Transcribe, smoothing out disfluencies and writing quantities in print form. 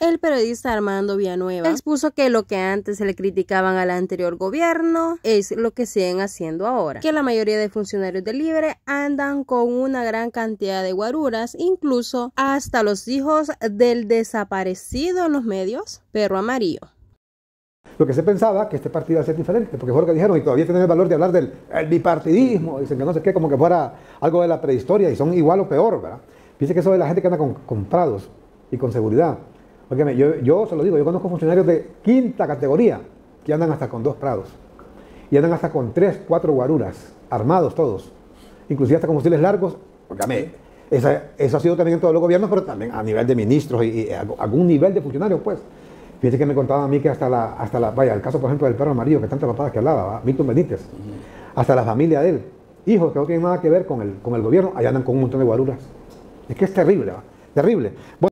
el periodista Armando Villanueva expuso que lo que antes se le criticaban al anterior gobierno es lo que siguen haciendo ahora, que la mayoría de funcionarios del Libre andan con una gran cantidad de guaruras, incluso hasta los hijos del desaparecido en los medios, Perro Amarillo. Lo que se pensaba que este partido iba a ser diferente, porque fue lo que dijeron, y todavía tienen el valor de hablar del bipartidismo, dicen que no sé qué, como que fuera algo de la prehistoria, y son igual o peor, ¿verdad? Fíjense que eso de la gente que anda con prados y con seguridad. Porque yo se lo digo, yo conozco funcionarios de quinta categoría que andan hasta con 2 prados, y andan hasta con 3, 4 guaruras, armados todos, inclusive hasta con fusiles largos, porque a mí, eso ha sido también en todos los gobiernos, pero también a nivel de ministros y algún nivel de funcionarios, pues. Fíjate que me contaban a mí que vaya, el caso por ejemplo del Perro Amarillo, que tantas papadas que hablaba, ¿va? Milton Benítez, hasta la familia de él, hijos que no tienen nada que ver con el gobierno, allá andan con un montón de guaruras. Es que es terrible, ¿va? Terrible. Bueno,